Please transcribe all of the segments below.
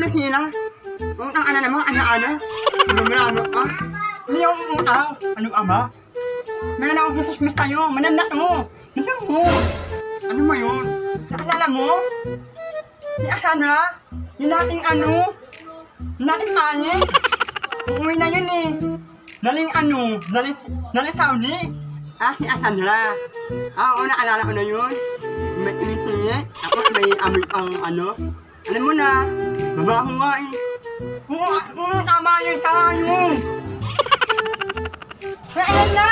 hila. Utang ana naman, ana-ana. Gumrano ka. Hindi yung utang. Ano ama? Meron ako gisismis tayo. Manandak mo. Hindi mo. Ano mo yun? Naalala mo? Di Asana? Yung nating ano? Nating kanya? Uuwi na yun eh. Daling ano? Daling Saudi? Si Asana. Oo, naalala ko na yun. May imitiyet. Tapos may amoy ang ano. Alam mo na, mabaho nga eh. Oo, tama yun tayo. Kailan na?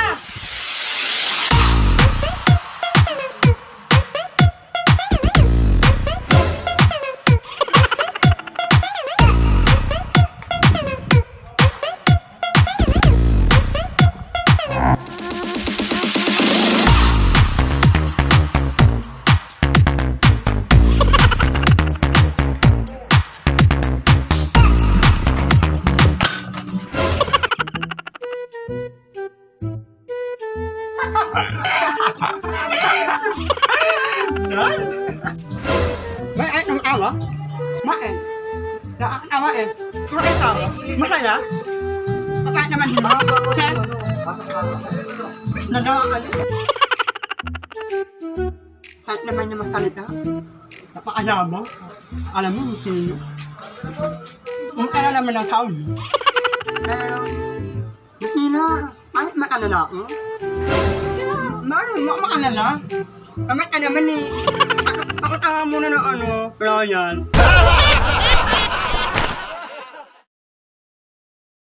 May ay ang awa? Main. Nakakatawa eh. Pero ito, masaya? Kapag naman mo, chef? Nagawa ka rin. Kahit naman niya magsalita, napakaya mo. Alam mo, sino? Kung kaya naman ng sound. Pero, sino? Ay, makalala ako. Makalala? Kamay ka naman eh. Ako tanga muna ng ano, Ryan.